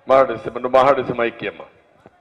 మహాడిసి మైకి అమ్మ.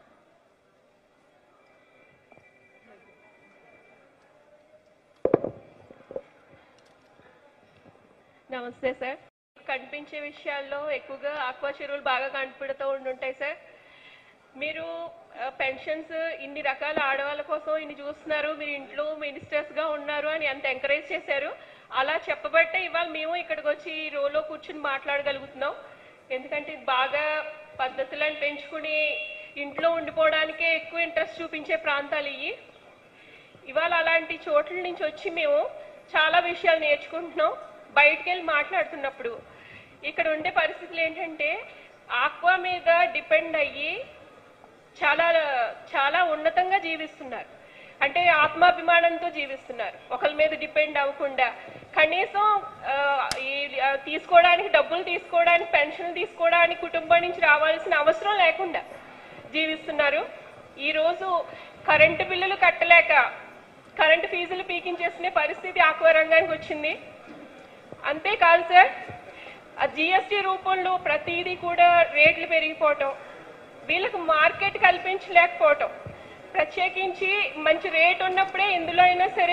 నమస్తే సార్. కనిపించే విషయాల్లో ఎక్కువగా ఆక్వా చెరువులు బాగా కనపడుతూ ఉండుంటాయి సార్. మీరు పెన్షన్స్ ఇన్ని రకాల ఆడవాళ్ళ కోసం ఇన్ని చూస్తున్నారు, మీరు ఇంట్లో మినిస్టర్స్ గా ఉన్నారు అని ఎంత ఎంకరేజ్ చేశారు. అలా చెప్పబట్టే ఇవాళ మేము ఇక్కడికి వచ్చి ఈ రోలో కూర్చుని మాట్లాడగలుగుతున్నాం. ఎందుకంటే బాగా పద్ధతులను పెంచుకుని ఇంట్లో ఉండిపోవడానికే ఎక్కువ ఇంట్రెస్ట్ చూపించే ప్రాంతాలు ఇవి. ఇవాళ అలాంటి చోట్ల నుంచి వచ్చి మేము చాలా విషయాలు నేర్చుకుంటున్నాం. బయటికి వెళ్ళి మాట్లాడుతున్నప్పుడు ఇక్కడ ఉండే పరిస్థితులు ఏంటంటే ఆక్వా మీద డిపెండ్ అయ్యి చాలా చాలా ఉన్నతంగా జీవిస్తున్నారు. అంటే ఆత్మాభిమానంతో జీవిస్తున్నారు, ఒకరి మీద డిపెండ్ అవ్వకుండా. కనీసం తీసుకోవడానికి డబ్బులు తీసుకోవడానికి పెన్షన్ తీసుకోవడానికి కుటుంబం నుంచి రావాల్సిన అవసరం లేకుండా జీవిస్తున్నారు. ఈరోజు కరెంటు బిల్లులు కట్టలేక కరెంటు ఫీజులు పీకించేసుకునే పరిస్థితి ఆక్వా రంగానికి వచ్చింది. అంతేకాదు సార్, ఆ జిఎస్టీ రూపంలో ప్రతిదీ కూడా రేట్లు పెరిగిపోవటం, వీళ్ళకు మార్కెట్ కల్పించలేకపోవటం, ప్రత్యేకించి మంచి రేట్ ఉన్నప్పుడే ఎందులో అయినా సరే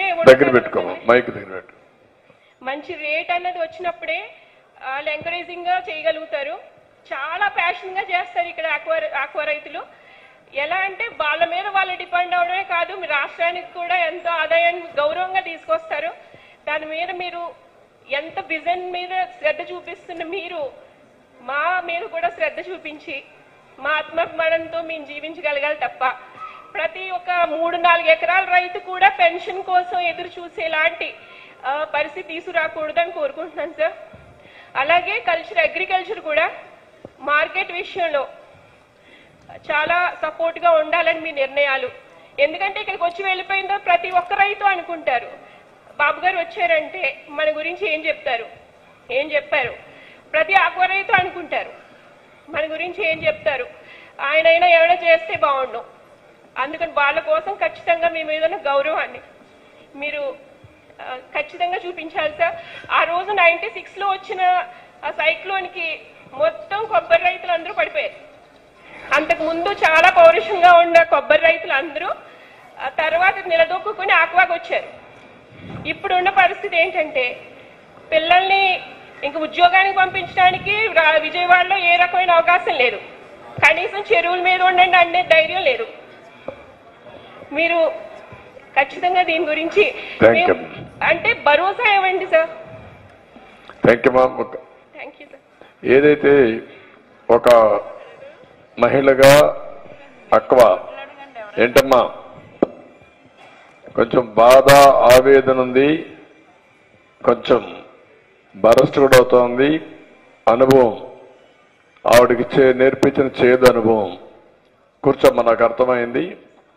మంచి రేట్ అన్నది వచ్చినప్పుడే వాళ్ళు ఎంకరేజింగ్ గా చేయగలుగుతారు. చాలా ప్యాషన్ గా చేస్తారు ఇక్కడ ఆక్వా రైతులు. ఎలా అంటే వాళ్ళ మీద వాళ్ళు డిపెండ్ అవడమే కాదు, మీ రాష్ట్రానికి కూడా ఎంతో ఆదాయాన్ని గౌరవంగా తీసుకొస్తారు. దాని మీద మీరు ఎంత విజన్ మీద శ్రద్ధ చూపిస్తున్న మీరు మా మీద కూడా శ్రద్ధ చూపించి మా ఆత్మాభిమానంతో మేము జీవించగలగాలి తప్ప ప్రతి ఒక్క 3-4 ఎకరాల రైతు కూడా పెన్షన్ కోసం ఎదురు చూసేలాంటి పరిస్థితి తీసుకురాకూడదని కోరుకుంటున్నాను సార్. అలాగే అగ్రికల్చర్ కూడా మార్కెట్ విషయంలో చాలా సపోర్ట్గా ఉండాలని మీ నిర్ణయాలు. ఎందుకంటే ఇక్కడికి వచ్చి వెళ్ళిపోయిందో ప్రతి ఒక్క రైతు అనుకుంటారు బాబు గారు వచ్చారంటే మన గురించి ఏం చెప్పారు. ప్రతి ఆక్వా రైతు అనుకుంటారు మన గురించి ఏం చెప్తారు, ఆయనైనా ఏమైనా చేస్తే బాగుండు. అందుకని వాళ్ళ కోసం ఖచ్చితంగా మీ మీద ఉన్న గౌరవాన్ని మీరు ఖచ్చితంగా చూపించాలి సార్. ఆ రోజు 96లో వచ్చిన ఆ సైక్లోన్కి మొత్తం కొబ్బరి రైతులు అందరూ పడిపోయారు. అంతకు ముందు చాలా పౌరుషంగా ఉన్న కొబ్బరి రైతులు అందరూ తర్వాత నిలదొక్కుని ఆక్వాకి వచ్చారు. ఇప్పుడున్న పరిస్థితి ఏంటంటే పిల్లల్ని ఇంక ఉద్యోగానికి పంపించడానికి విజయవాడలో ఏ రకమైన అవకాశం లేదు, కనీసం చెరువుల మీద ఉండండి అనే ధైర్యం లేదు. మీరు ఖచ్చితంగా దీని గురించి అంటే భరోసా ఇవ్వండి సార్. Thank you sir. ఏదైతే ఒక మహిళగా ఆక్వా ఏంటమ్మా కొంచెం బాధ ఆవేదన ఉంది, కొంచెం బరస్ట్ కూడా అవుతోంది. అనుభవం ఆవిడకి నేర్పించిన చేదు అనుభవం కూర్చోమ్మా, నాకు అర్థమైంది.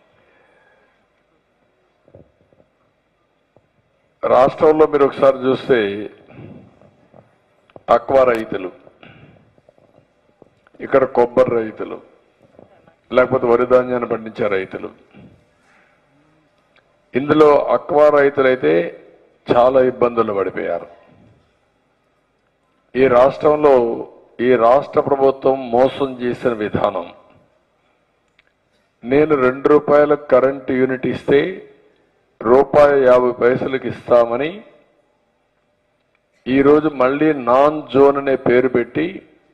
రాష్ట్రంలో మీరు ఒకసారి చూస్తే ఆక్వా రైతులు, ఇక్కడ కొబ్బరి రైతులు, లేకపోతే వరి ధాన్యాన్ని పండించే రైతులు, ఇందులో ఆక్వా రైతులైతే చాలా ఇబ్బందులు పడిపోయారు. ఈ రాష్ట్రంలో ఈ రాష్ట్ర ప్రభుత్వం మోసం చేసిన విధానం, నేను ₹2 కరెంటు యూనిట్ ఇస్తే ₹1.50 ఇస్తామని ఈరోజు మళ్ళీ నాన్ జోన్ అనే పేరు పెట్టి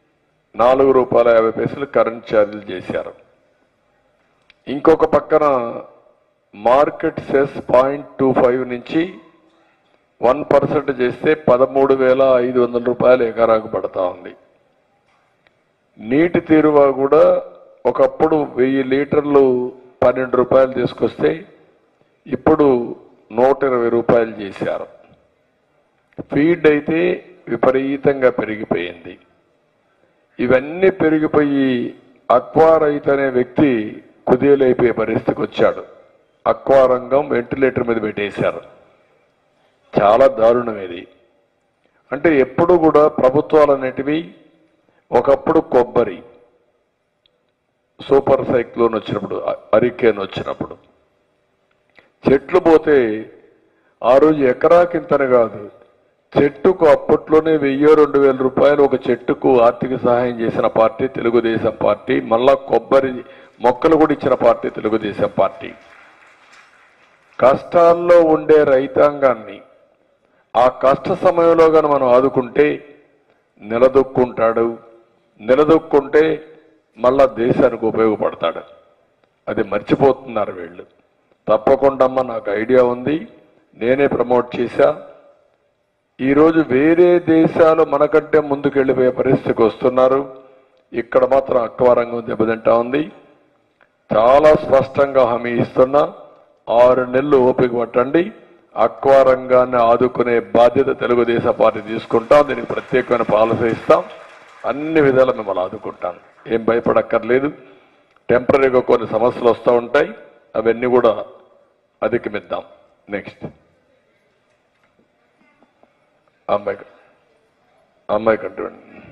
₹4.50 కరెంట్ ఛార్జీలు చేశారు. ఇంకొక పక్కన మార్కెట్ సెస్ 0.25 నుంచి 1% చేస్తే ₹13,500 ఎకరాకు పడతా ఉంది. నీటి తీరువా కూడా ఒకప్పుడు 1000 లీటర్లు ₹12 తీసుకొస్తే ఇప్పుడు ₹120 చేశారు. ఫీడ్ అయితే విపరీతంగా పెరిగిపోయింది. ఇవన్నీ పెరిగిపోయి ఆక్వా రైతు అనే వ్యక్తి కుదేలైపోయే పరిస్థితికి వచ్చాడు. ఆక్వా రంగం వెంటిలేటర్ మీద పెట్టేశారు. చాలా దారుణం ఇది. అంటే ఎప్పుడు కూడా ప్రభుత్వాలు అనేటివి ఒకప్పుడు కొబ్బరి సూపర్ సైక్లోన్ వచ్చినప్పుడు, హరికేన్ వచ్చినప్పుడు చెట్లు పోతే ఆ రోజు ఎకరాకింతని కాదు చెట్టుకు అప్పట్లోనే 1000-2000 రూపాయలు ఒక చెట్టుకు ఆర్థిక సహాయం చేసిన పార్టీ తెలుగుదేశం పార్టీ. మళ్ళా కొబ్బరి మొక్కలు కూడా ఇచ్చిన పార్టీ తెలుగుదేశం పార్టీ. కష్టాల్లో ఉండే రైతాంగాన్ని ఆ కష్ట సమయంలో గాని మనం ఆదుకుంటే నిలదొక్కుంటాడు. నిలదొక్కుంటే మళ్ళా దేశానికి ఉపయోగపడతాడు. అది మర్చిపోతున్నారు వీళ్ళు. తప్పకుండా అమ్మ, నాకు ఐడియా ఉంది, నేనే ప్రమోట్ చేశా. ఈరోజు వేరే దేశాలు మనకంటే ముందుకెళ్ళిపోయే పరిస్థితికి వస్తున్నారు. ఇక్కడ మాత్రం అక్వా రంగం దెబ్బతింటా ఉంది. చాలా స్పష్టంగా హామీ ఇస్తున్నా, 6 నెలలు ఓపిక పట్టండి. అక్వా రంగాన్ని ఆదుకునే బాధ్యత తెలుగుదేశం పార్టీ తీసుకుంటాం. దీనికి ప్రత్యేకమైన పాలసీ ఇస్తాం. అన్ని విధాలు మిమ్మల్ని ఆదుకుంటాం. ఏం భయపడక్కర్లేదు. టెంపరీగా కొన్ని సమస్యలు వస్తూ ఉంటాయి, అవన్నీ కూడా అధిగమిద్దాం. నెక్స్ట్ అమ్మాయి కంటే